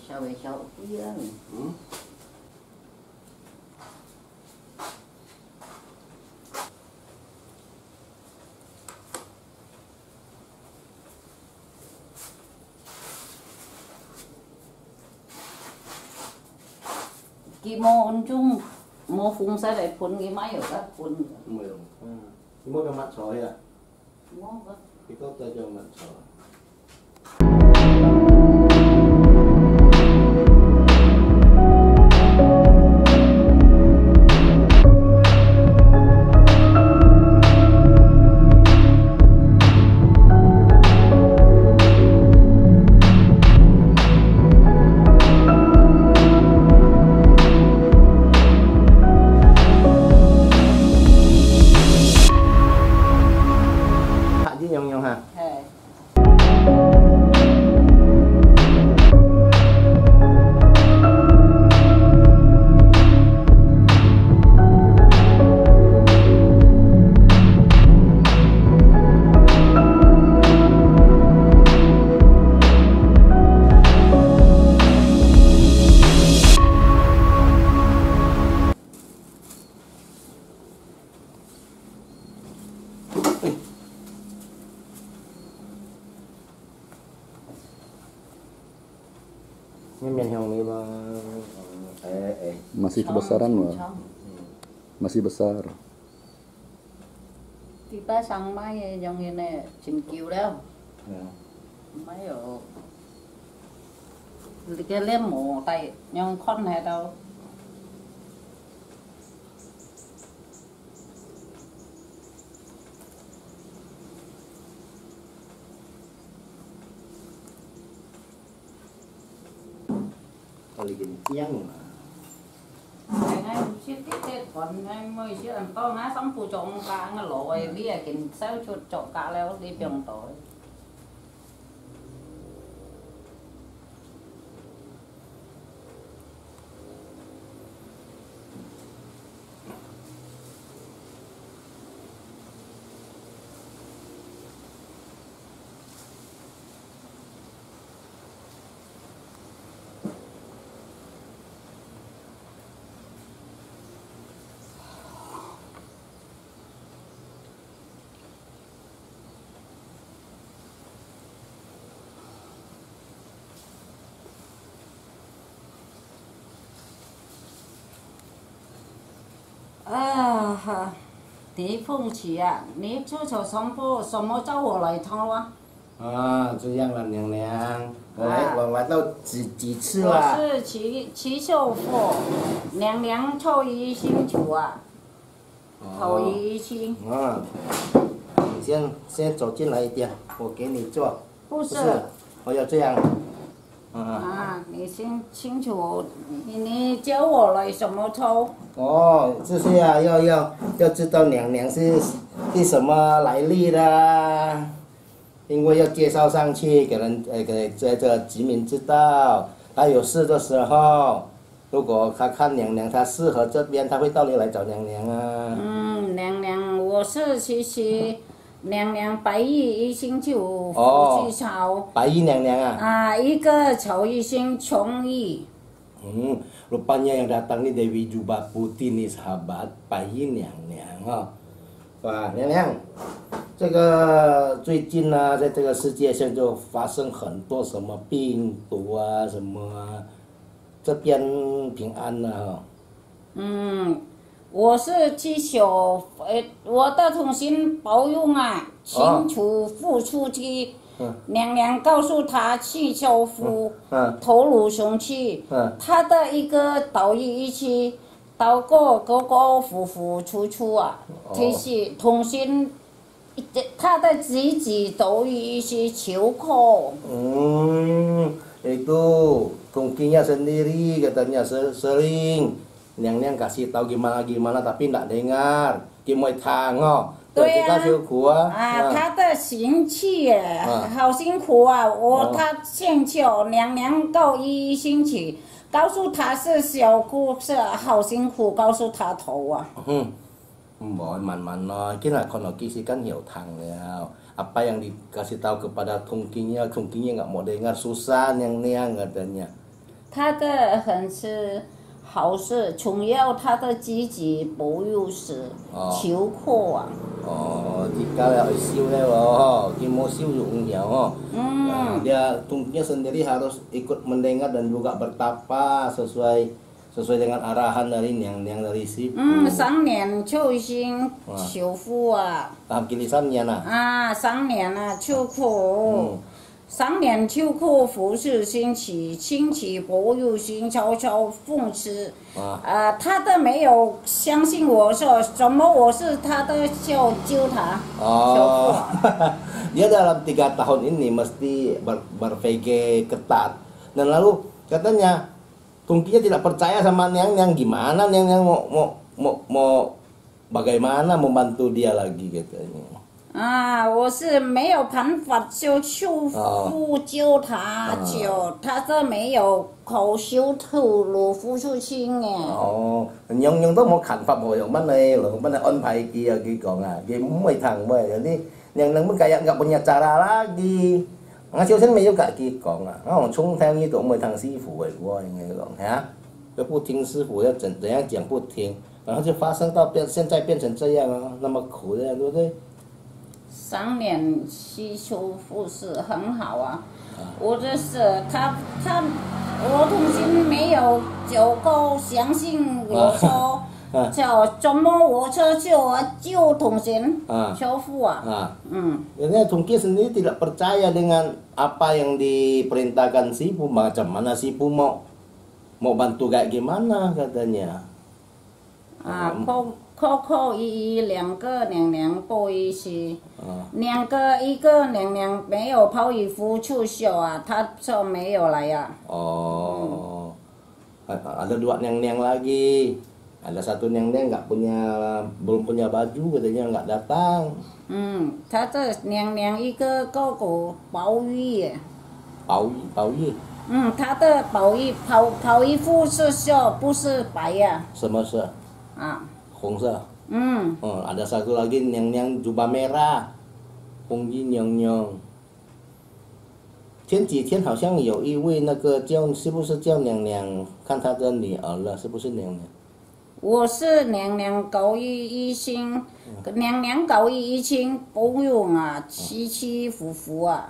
稍微小一点。 嗯。 Ki mo unjung mo phun sa lại phun cái máy ở các phun. Mười. Ki mo cái mặt sỏi à? Mo vâng. Ki có tay cho mặt sỏi. Nhông nhông ha. Masih kebesaran loh. Masih besar. Tiba sang máy trong như này chỉnh kiều đâu. Máy ở cái lem mổ tay nhưng con này đâu. Bikin tiang mà. Ngày xưa cái còn anh mới xưa anh to má sống phụ trọng cả nó lội bây giờ kiến sao cho chọn cả leo đi 병 tội. Tỷ Phong chỉ à,你出去散步，什么找我来趟哇？ 这样了，娘娘，我来到几次了？ 我是齐秀富，娘娘抽一星球啊，抽一星。 你先走进来一点，我给你做。 不是， 我要这样。 你先清楚，你教我来什么抽？ 这些啊，要知道娘娘是什么来历的，因为要介绍上去给人给这个居民知道，他有事的时候，如果他看娘娘他适合这边，他会到你来找娘娘啊。 娘娘，我是琪娘娘白玉一星球福气草。 白玉娘娘啊。 一个抽一星琼玉。 Rupanya yang datang nih Dewi Jubah Putih nih sahabat, Bayi娘娘哇，娘娘，这个最近呢，在这个世界上就发生很多什么病毒啊，什么这边平安了我是祈求我的同心保佑啊，清楚付出去。娘娘告诉他去求福，投入雄气，他的一个道义一起，祷告高高福福处处啊，这是同心，他的自己都一起求口。 Itu tungkinya sendiri katanya sering娘娘 kasih tahu gimana tapi nggak dengar, gimana tanggo. 对呀，他的行气好辛苦啊！他请求娘娘告一星期，告诉他是小姑是好辛苦，告诉他头啊。 Man-man kita kondisi kan hiutang ya. Apa yang dikasih tahu kepada tungkinya nggak mau dengar, susah yang katanya. 他的很是好事，重要他的自己保佑是求课啊。 jika siu lewat, kimo siu juga dia tungkinya sendiri harus ikut mendengar dan juga bertapa sesuai dengan arahan dari Nyang dari Sifu. 3年求新求福啊。 tahap kilisan ya nah. 3年啊，求课。3年求课福是兴起，亲戚保佑心悄悄奉持。他都没有相信我说怎么我是他的救他。 Dia dalam 3 tahun ini mesti berpikir ketat. Dan lalu katanya Tungkinya tidak percaya sama Nyang gimana Nyang mau bagaimana membantu dia lagi katanya. 我是没有办法就求父救他，他这没有口修透露付出清哎。 Nyong tuh mau kanfat mau yang mana loh, mana on pai kia gitu dia mới thằng mới jadi Nyang pun kayak nggak punya cara lagi. Ngã siêu sinh mấy cái kia còn nó冲theo như tụi mới thằng sư phụ vậy qua nghe còn hả? 不听师傅要怎样讲不听，然后就发生到现在变成这样啊，那么苦的，对不对 ？3年祈求复试很好啊，我就是我同心没有就够相信我说，叫怎么我说就同心求复啊。 Jadi Tungki sendiri tidak percaya dengan apa yang diperintahkan Sifu, macam mana Sifu mau bantu kayak gimana katanya. 扣一2个娘报一些，2个1个娘没有抛衣服出秀啊，他说没有来呀。 Ada 2 nyang lagi, ada 1 nyang belum punya baju katanya nggak datang. 他这娘一个哥哥包玉。 包玉。 他的包衣服是秀，不是白呀。 什么色？红色。ada 1 lagi Nyang jubah merah, 红衣娘。前几天好像有一位那个是不是叫娘看他的女儿了，是不是娘？ 我是娘高一心，娘高一心不用啊，起伏啊。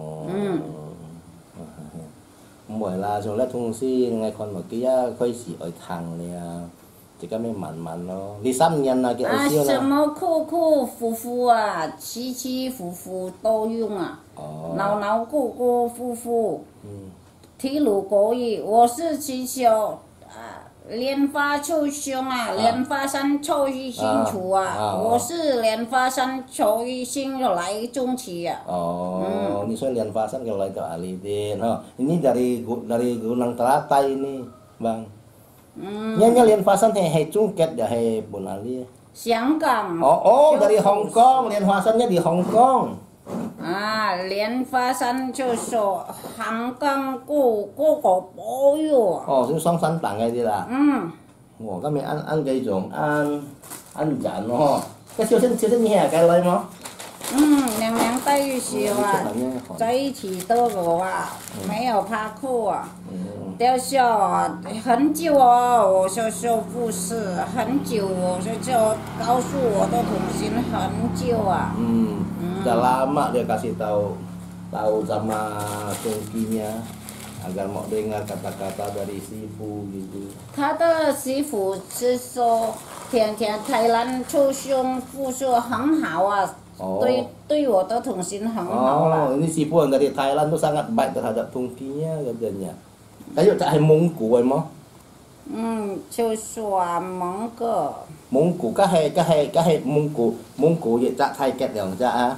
Mỗi là rồi là thùng si ngày còn một kia khơi xỉ ở thằng này chỉ có mấy mặn nó đi xăm nhân là cái siêu 什么苦啊，起伏都用啊，挠苦，体路可以，我是祈求莲花求兄啊，莲花山求一星出啊，我是莲花山求一星来中期啊。 Ini soal Lian Fasan kalau itu Alidin. Ini dari Gunung Teratai ini, Bang. Nya Lian Fasan he cungket dah he Bun Ali. 香港。 dari Hong Kong. Lian Fasannya di Hong Kong. 莲花山就说香港個保佑。 是雙山黨嗰啲啦。咁咪按幾種按人cái siêu sinh nhà cái lấy mà. 娘带一些在一起都有啊，没有怕苦啊。雕像很久我说不是很久，我就告诉我的同心很久啊。 Udah lama dia kasih tahu sama Tungkinya agar mau dengar kata-kata dari Sifu gitu. 他的媳妇是说天台湾出胸复说很好啊。对我的同心很好啦。 Ini Sifu yang dari Thailand tuh sangat baik terhadap Tungkinya katanya. Kayu tak hay Mông Cổ em mo? 就说蒙古。 Mông Cổ cái hay Mông Cổ vậy chắc Thái kết được chắc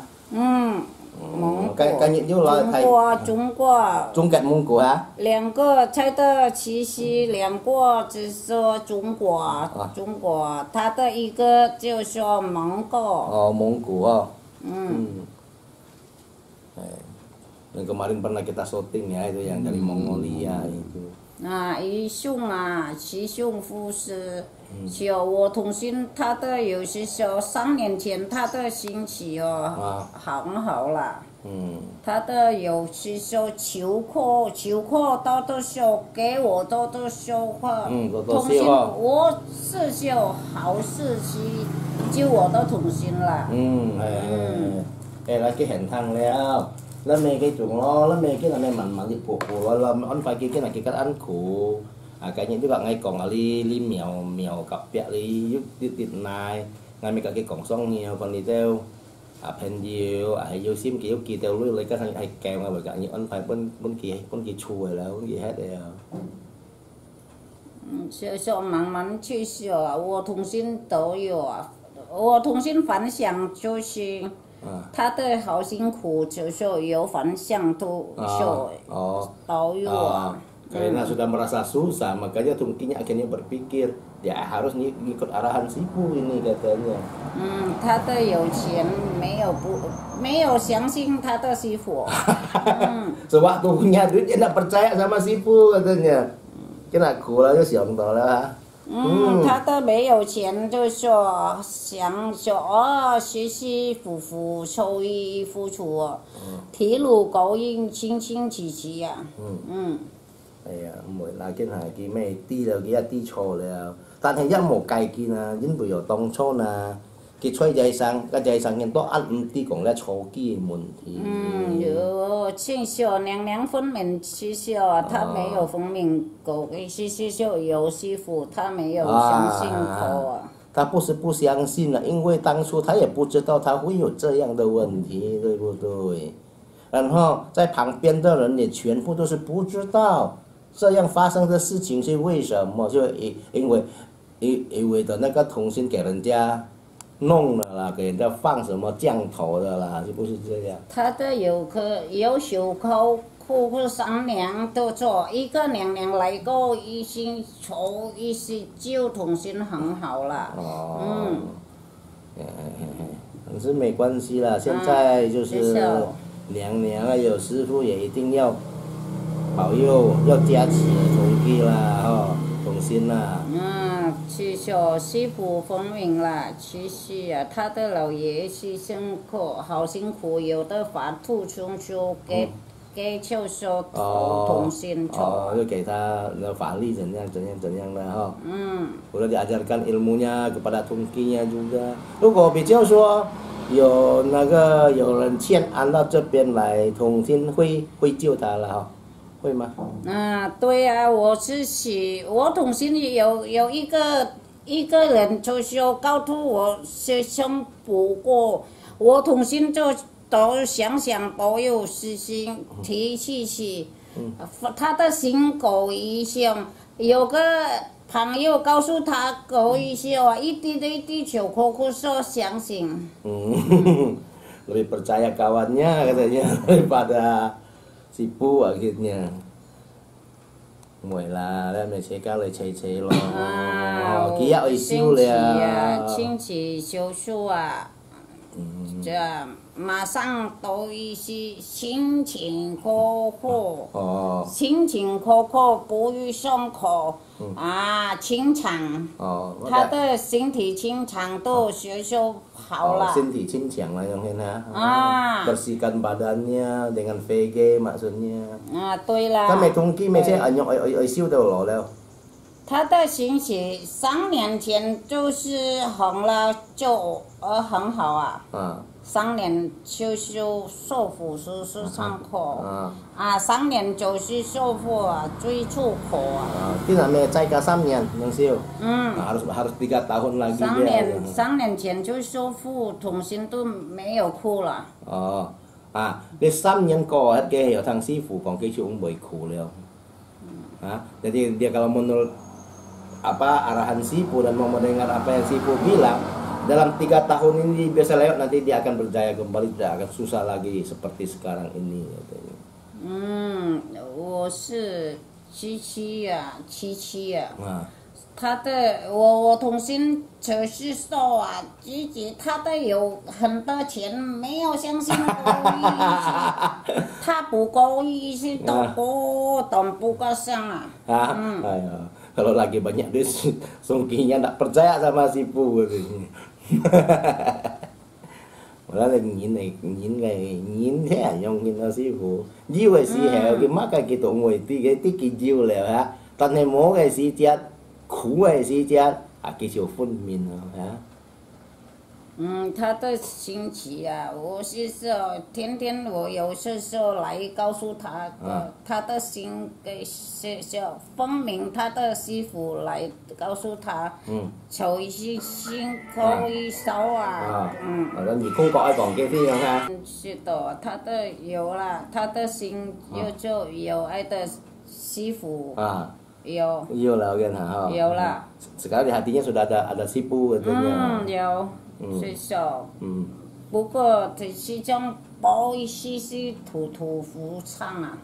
cái những dấu lời Thái. 中国蒙古啊。 2个猜的其实2个只说中国，他的一个就说蒙古。 蒙古Dan kemarin pernah kita syuting ya itu yang dari Mongolia itu. 一兄啊，七兄夫是。就我同心，他的有些说3年前他的心情很好了。他的有些说求课到的时候给我多多说话。同心，我是就好事情就我的同心了。 là cái hiện thằng leo là mẹ cái chúng lo là mẹ cái là mẹ mặn thì phụ là ăn phải cái là cái cách ăn khổ cái những cái bạn ngay còn là li mèo cặp bẹ li giúp tiệt này ngay mấy cái cổng xong nhiều còn đi theo pen nhiều hay vô sim kiểu kỳ theo lấy cái thằng hay kèo ngay bởi cả những ăn phải bên kỳ chùi là bên kỳ hết rồi. 就慢去学啊，我同心都有啊，我同心分享就是。他的好辛苦，就是有分享都都有啊。 Karena sudah merasa susah, makanya Tungkinya akhirnya berpikir, ya harus ngikut arahan Sifu ini katanya. 他的有钱没有相信他的师傅。 Sewaktu punya duit dia tidak percaya sama Sifu katanya. Kena gula就想到了。 他的没有钱，就说想说辛辛苦苦受益付出，铁路高音清清戚戚呀。 係啊，唔係嗱，見係見咩啲就幾日啲錯了，但係一無計見啊，因為由當初啊，佢吹仔生，個仔生人都按唔啲講咧錯機嘅問題。 有清秀娘娘分明清秀啊，他沒有分明過，是秀有師傅，他沒有相信過啊。 他不是不相信了，因為當初他也不知道他會有這樣的問題，對不對？然後在旁邊的人也全部都是不知道。這樣發生的事情是為什麼？就因為的那個同心給人家弄了啦，給人家放什麼降頭的啦，是不是這樣？ 他的有手口苦3年都做，一個娘娘來過一心求一心就同心很好了。 可是沒關係啦，現在就是娘娘啊，有師傅也一定要。保佑要加持同基啦，同心啦。 去小师傅分明了，其实啊，他的老爷是辛苦，好辛苦，有的法度中修给就是同心就给他法力怎样的哈。udah diajarkan ilmunya kepada Tungkinya juga. 如果比较说有人欠安到这边来，同心会救他了哈。会吗？ 对啊，我同心有一个人就是告诉我学生不过，我同心就都想保佑师心提起，他的心狗一向有个朋友告诉他狗一向一滴求苦说相信。 lebih percaya kawannya katanya daripada Sifu akhirnya. Mùi là mẹ sẽ cao lời chạy lo. Kia ơi siêu了。 亲戚修书啊，这马上都一些辛勤刻苦，不予伤口清肠。他的身体清肠都学修好了。 身体清强lah yang ini. Bersihkan badannya dengan VG maksudnya. 对了。 他每通机每些按修都落了。 他的心血3年前就是红了，就很好啊。3年就是受苦是上口。3年就是受苦最出口啊。 Kita menjaga 3 年能修。harus 3 tahun lagi. 3年前就受苦，同心都没有苦了。 Di 3 年過hết kia hiểu thằng sư phụ còn cái chuyện bị khổ了. Jadi dia kalau menurut arahan Sifu dan mau mendengar apa yang Sifu bilang, dalam 3 tahun ini biasa lewat nanti dia akan berjaya kembali, tidak akan susah lagi seperti sekarang ini katanya. 我是77呀， 他的我同心就是说啊，自己他的有很多钱，没有相信过意识，他不过意识都不过上啊。 Ayo, kalau lagi banyak duit, Songkinya nggak percaya sama Sipu katanya. Đó là nhìn thế à, nhông nhìn nó sư phụ diêu cái gì hả cái mắt cái tụ ngồi tí cái diêu là hả tận này mố cái gì chết苦cái gì chết cái chiều phân minh hả 他的心急啊，我是说，天天我有时候来告诉他，他的心给是分明，他的师傅来告诉他，求一些心可以烧啊， rồi你không có ai còn cái gì không ha 是的，他的有了，他的心就有爱的师傅有 là kan ha 有了 sekarang di hatinya sudah ada Sipu katanya 有。是说，不过这其中包一些是土服唱啊。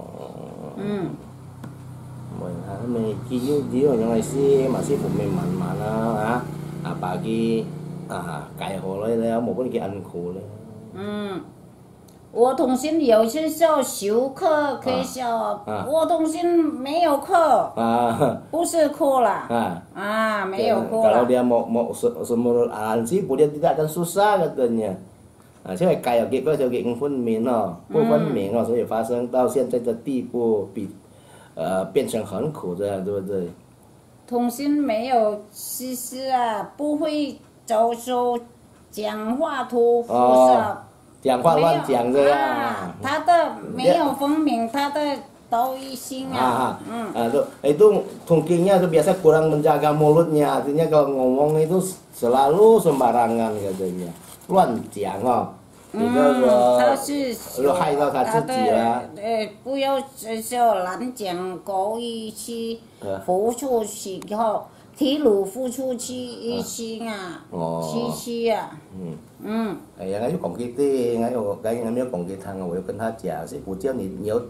Mình chỉ yang sih masih pemain mana pagi cài hồ lấy một cái ăn khổ lấy 我同心有些时候修课可以修，我同心没有课，不是课啦，没有课 Kalau dia mau semua aliansi, dia tidak akan susah katanya. Chứ phải cài ở cái theo cái phân miền nó, phân miền nó sẽ phát sinh到现在的地步，变成很苦这样，对不对？ 同心没有其实啊，不会就说讲话土服是。 讲话乱讲这样， 他的没有分明他的道义心啊。 Itu tungkingnya itu biasa kurang menjaga mulutnya, artinya kalau ngomong itu selalu sembarangan katanya, 乱讲哦。 他是就害到他自己了。 不要说乱讲故意去付出去后。提鲁付出去一心啊，七啊， 哎呀，那就讲给对，那就那没有讲给他，我就跟他讲，师傅叫你要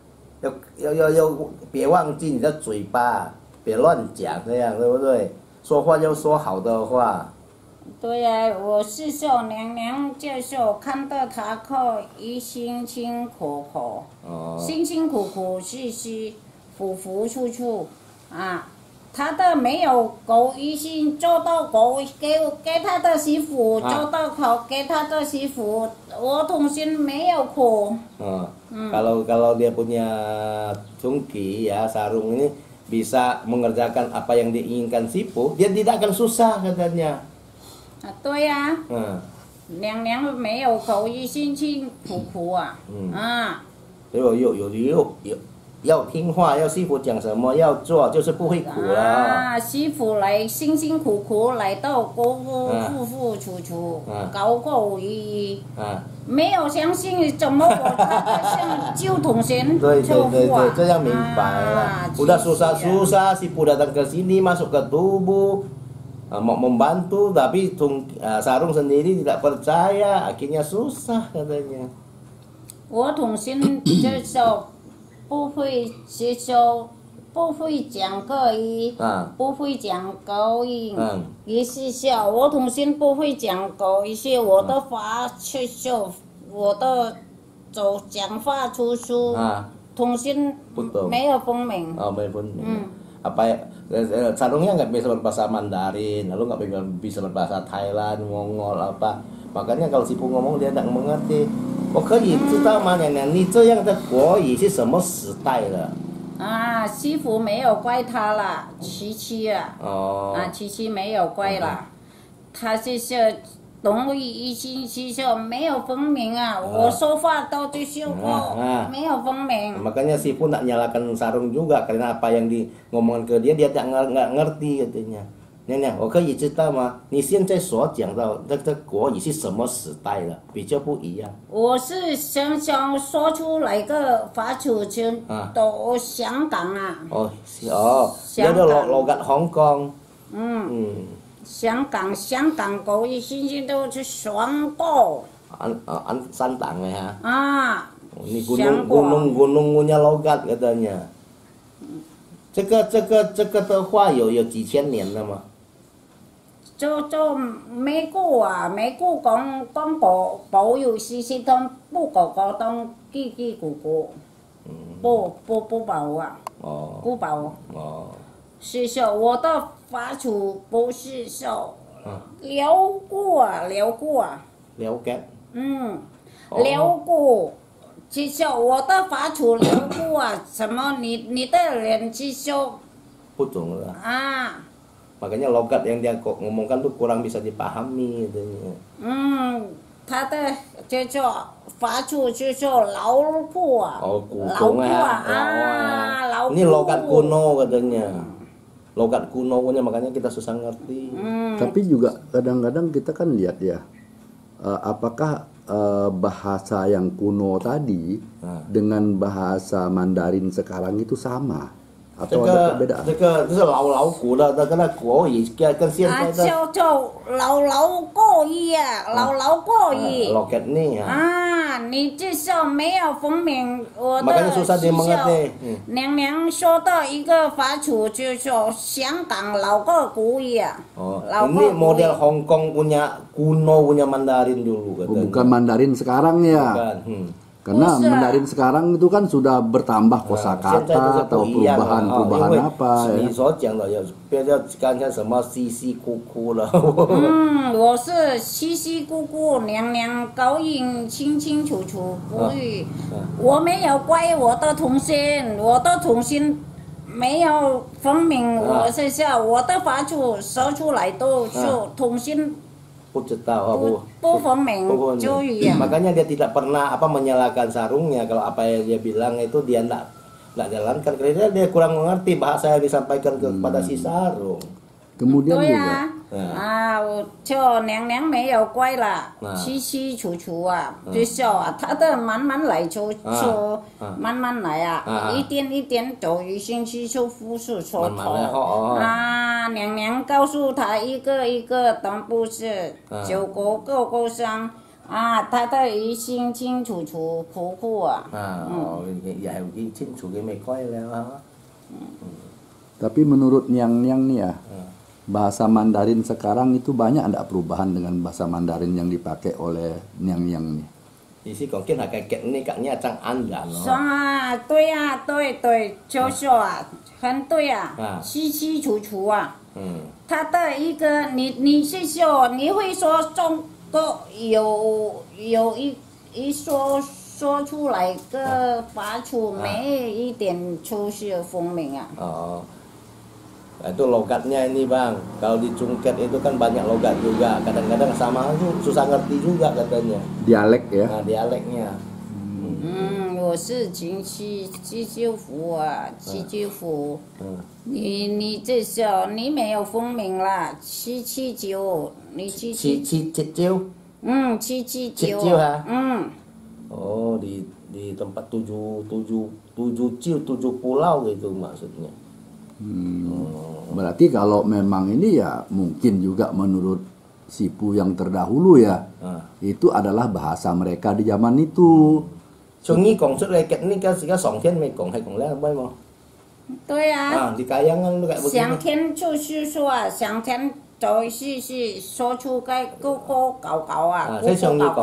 别忘记你的嘴巴，别乱讲，这样对不对？说话要说好的话。 对呀，我是说娘娘就是看到他可以辛辛苦苦，辛辛苦苦是付出啊。他的没有够一心做到够给他的媳妇做到好给他的媳妇，我同心没有苦。 Kalau dia punya tungki ya sarung ini bisa mengerjakan apa yang diinginkan Sipu, dia tidak akan susah katanya. 对呀。娘娘没有够一心辛苦啊。 要听话，要师傅讲什么要做，就是不会苦了。 师傅来辛辛苦苦来到付出，高高意义。没有相信怎么我像旧同学对，这样明白了。udah susah Sipu datang ke sini masuk ke tubuh mau membantu tapi sarung sendiri tidak percaya akhirnya susah katanya. 我同学这时候。不会接受，不会讲国语，不会讲高音，也是说我同心不会讲国语，是我的话去说，我的走讲话出书，同心没有分明。 没分明。Apa sarungnya nggak bisa berbahasa Mandarin, lalu nggak bisa berbahasa Thailand, Mongol apa. Makanya kalau Sipu ngomong dia tidak mengerti. 我可以知道吗，娘娘？你这样的国语是什么时代了？ 师傅没有怪他了，七啊。七没有怪了，他是说懂语一心七说没有分明啊，我说话都就是没有分明。 Makanya Sipu nak nyalakan sarung juga karena apa yang ngomongkan ke dia nggak ngerti katanya. 娘娘，我可以知道吗？你现在所讲到这国语是什么时代了？比较不一样。 我是想说出来个发出去到香港啊。 dia ada logat Hong Kong。 香港国语现在都是双高。 山党ya. Ini gunung punya logat katanya. 这个的话有几千年了吗？ 就美國啊，美國講保佑時時都不個個都幾個，不保啊，不保。是說我的法主不是說聊過啊， 了解。 聊過，是說我的法主聊過啊，什麼你的臉是說不懂了啊。 Makanya logat yang dia ngomongkan tuh kurang bisa dipahami katanya. 他的叫做法主就说老古啊，老古啊，老古。 Ini logat kuno katanya. Logat kuno punya makanya kita susah ngerti. Tapi juga kadang-kadang kita kan lihat ya, apakah bahasa yang kuno tadi dengan bahasa Mandarin sekarang itu sama? Atau ada perbedaan? 这个是老古的，跟那国语跟现在的就老国语啊，老国语。 logat nih ya. 你这是没有分明我的 Makanya susah dimengerti. 娘娘说的一个法主就是说香港老个古语啊。 Ini model Hong Kong punya kuno punya Mandarin dulu katanya. Bukan Mandarin sekarang ya. Bukan. Karena Mandarin sekarang itu kan sudah bertambah kosakata atau perubahan apa ya. 你所讲的有，别叫刚才什么稀稀疏疏了。 我是稀稀疏疏，娘娘高音清清楚楚，不语。我没有怪我的同心，我的同心没有分明。我是说我的法主说出来都是同心。 不知道不分明就语言。 Makanya dia tidak pernah menyalakan sarungnya kalau apa yang dia bilang itu dia enggak jalankan karena dia kurang mengerti bahasa yang disampaikan kepada si sarung. Kemudian juga 就娘娘没有怪了，清清楚楚啊，就说他的慢慢来就慢慢来啊，一点一点走，一星期就复述说头娘娘告诉他一个一个都不是9个个上他的一心清楚楚苦苦啊。 Ya清楚嘅咪乖了。 Tapi menurut Nyang nih ya, bahasa Mandarin sekarang itu banyak ada perubahan dengan bahasa Mandarin yang dipakai oleh Nyang nih. 意思講見下嘅嘅呢個呢張安然咯。 對啊，對，就說很對啊，清清楚楚啊。他的一個你是說你會說中國有一說出來個法主沒一點就是分明啊。 Itu logatnya ini bang, kalau di Cungket itu kan banyak logat juga, kadang-kadang sama itu susah ngerti juga katanya. Dialek ya? Dialeknya. 我是七舅父啊，七舅父。你这是你没有分明啦，779，你 779。779 ha. Oh di tempat 7 pulau gitu maksudnya. Berarti kalau memang ini ya mungkin juga menurut Sipu yang terdahulu ya, itu adalah bahasa mereka di zaman itu. 從呢講出嚟嘅呢個而家上天未講係講咧，係冇？ 對啊。 di kayangan都係。 上天就是說上天就是說出個高高啊，高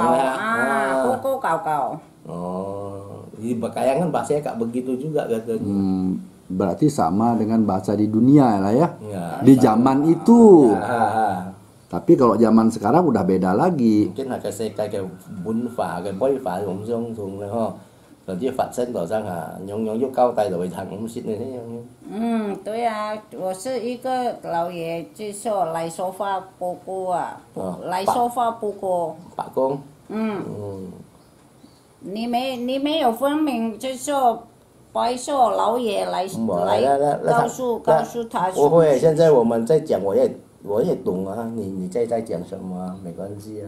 高。 Di kayangan bahasanya kayak begitu juga katanya. Berarti sama dengan bahasa di dunia lah ya. Di zaman itu. Tapi kalau zaman sekarang udah beda lagi. Mungkin là cái bún phả, cái bói phả cũng giống thường là ho. Rồi chỉ Phật sinh tỏ sang nhông vô cao tay rồi thằng cũng xịt này thế nhông. 对啊，我是一个老爷，就说来说话不过啊，来说话不过。 Pak Kong. 你没有分明，就说白说老爷来告诉他。 不会，现在我们在讲，我也懂啊，你在讲什么没关系啊。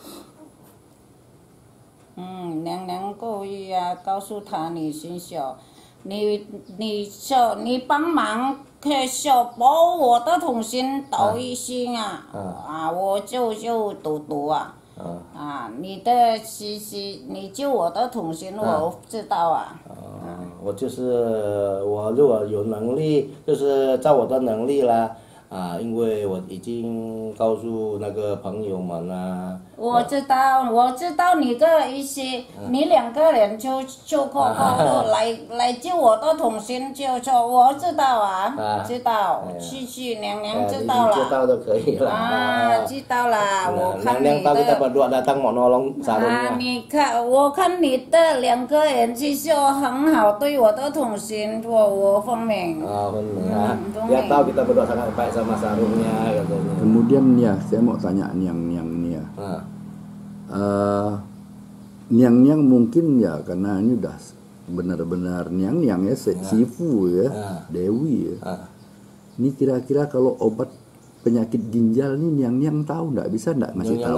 娘娘故意告诉他你心小，你说你帮忙可说保我的同心道一心我就读啊。你的西西，你救我的同心，我知道啊。 我就是我如果有能力，就是照我的能力啦。因为我已经告诉那个朋友们啦。 我知道你的意思，你2个人就过来救我的同心，就我知道知道，去娘娘知道了。 知道就可以了。 知道了，我看你的。 娘tahu kita berdua datang mau nolong sarungnya. 你看，我看你的2个人就很好，对我的同心，我分明。 分明dia tahu kita berdua sangat baik sama sarungnya katanya. Kemudian ya, saya mau tanya Niang-Niang ini ya. Niang-Niang mungkin ya karena ini udah benar-benar Niang-Niang ya, Sifu ya, Dewi ya. Ini kira-kira kalau obat penyakit ginjal nih Niang-Niang tahu nggak? Bisa nggak ngasih tahu?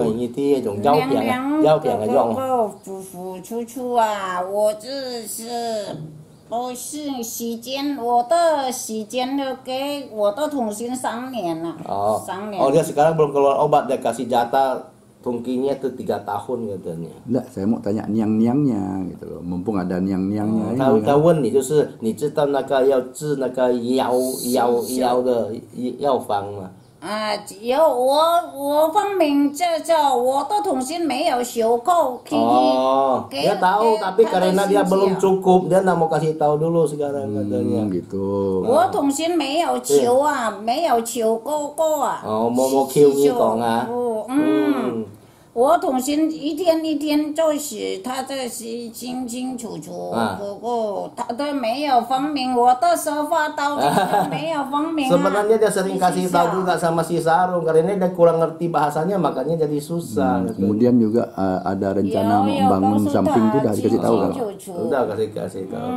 我是时间，我的时间都给我的同心3年了。3年。 dia sekarang belum keluar obat, dia kasih jatah tungkinya itu 3 tahun katanya. Enggak, saya mau tanya Niang-Niangnya gitu loh. Mumpung ada Niang-Niangnya. 他问你就是你知道那个要治那个腰的药方吗？ 我分明我的同心没有修够。 dia tahu tapi karena dia belum cukup, dia nggak mau kasih tahu dulu sekarang katanya. Gitu. 我同心没有求没有求够 mau Q你讲啊。 我同心一天一天做事，他这是清清楚楚，不过他都没有分明，我的说法到底没有分明。 Sebenarnya dia sering kasih tahu juga sama si Sarung, karena dia kurang ngerti bahasanya makanya jadi susah. Kemudian juga ada rencana mau membangun samping itu udah dikasih tahu kan? Udah kasih tahu.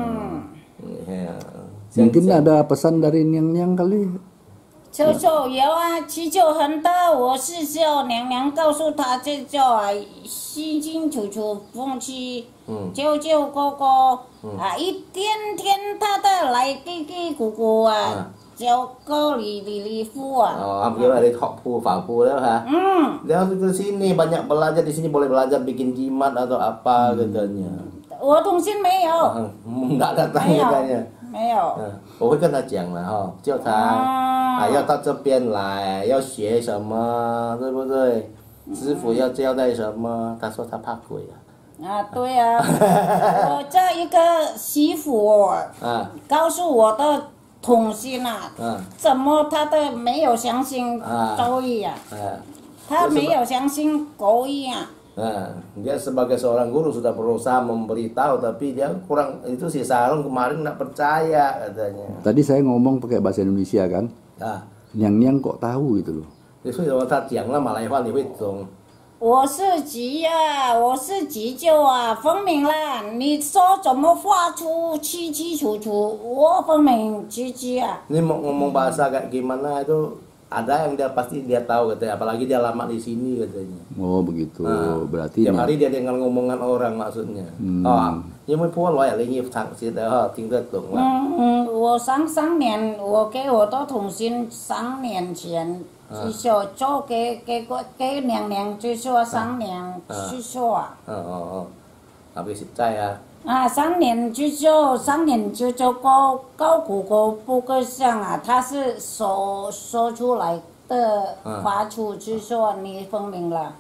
Mungkin ada pesan dari Niang-Niang kali. 有祈求很大，我是叫娘娘告诉他这叫清清楚楚风气，舅舅哥哥一天天他的来嘀嘀咕咕叫个里夫 Alhamdulillah dari Fakpu ya ha. Dia ke sini banyak belajar, di sini boleh belajar bikin jimat atau apa katanya. 我同心没有。 Enggak datang katanya. 没有。 我会跟他讲了哈，叫他要到这边来，要学什么，对不对？师傅要交代什么？他说他怕鬼对啊，我这一个媳妇告诉我的同心怎么他都没有相信周易他没有相信狗易 dia sebagai seorang guru sudah berusaha memberitahu, tapi dia kurang, itu si Sarung kemarin nggak percaya katanya. Tadi saya ngomong pakai bahasa Indonesia kan, Niang-Niang kok tahu gitu loh. 所以说他讲了马来话你会懂。 我是急救分明了，你说怎么画出清清楚楚，我分明急 Ini mau ngomong bahasa kayak gimana itu ada yang dia pasti dia tahu katanya, apalagi dia lama di sini katanya. Oh begitu, berarti tiap hari dia dengar ngomongan orang maksudnya. 因为破来了你尝试的听得懂了。 我3年，我给我的同心3年前去说做给娘娘去说3年去说 habis 在 3年去做3年就做高谷歌不个像他是说出来的发出去说你分明了。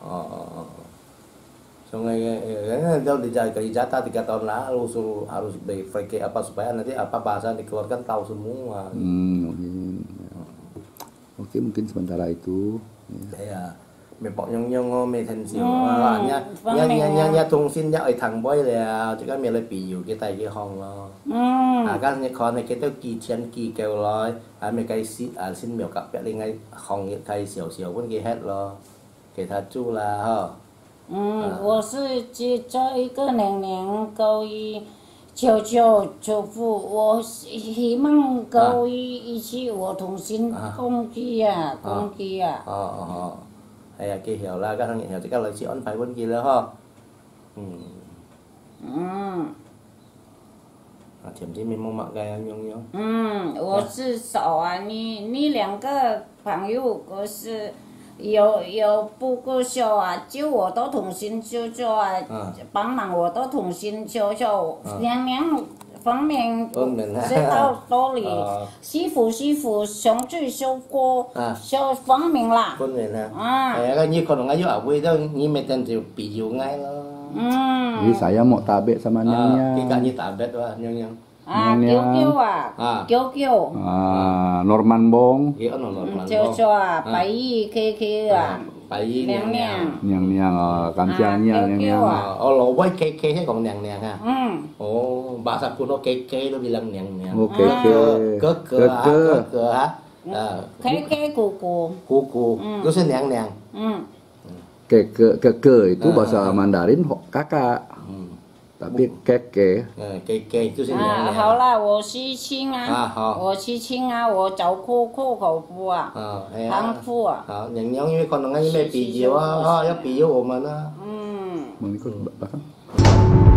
Soalnya dia dikasih jatah 3 tahun lalu suruh harus pakai apa supaya nanti apa bahasa dikeluarkan tahu semua. Oke, mungkin sementara itu. Ya. Mẹ bọn nhông mẹ thành siêu nha thông xin nhau ở thằng bói là chỉ có mẹ lại bị cái tay cái hòn lo các con này cái tiêu kỳ chân kỳ kêu rồi mẹ cái xin mèo cặp lại ngay hòn cái tay xỉu vẫn cái hết lo cái thật chú là ha 我是做一个娘娘高一求父，我希望高一起我同心攻击 hay kia hiểu là các thằng hiểu thì các lời chị ấn phải bên kia nữa ha. Thiểm chí mình mong mạng gai nhung nhung. 我是少你2个朋友可是有不够少救我的同心救帮忙我的同心救娘娘方面方面啊这道理哦， 媳妇相聚小哥小方面啦。 Con này nè. À. Cái như còn ayo awe đó như mấy tên thì bị dụ ngay lo. Jadi saya mau tabe sama Cái nyonya. cả như tạm biệt đó nhung. Kiêu kiêu à, kiêu kiêu. Norman Bong, Hiểu nó mà. Cho cho bảy y kê à. Bảy Nèng nèng. Niang kamsianya kiêu à. Lo quay kê chứ còn nèng nèng ha. Bahasa kuno kê nó bilang nèng nèng. Ke ha. Kê kuku. Kuku. Itu sih nèng nèng. Keke itu bahasa Mandarin kakak. Tapi keke. Kê itu sih nèng nèng. 好啦，我西青啊，我西青啊，我找户口簿啊，行户啊。 Nèng nèng như còn ngay mấy bị dụ á, nó bị dụ mà nó. Mau ikut bahkan?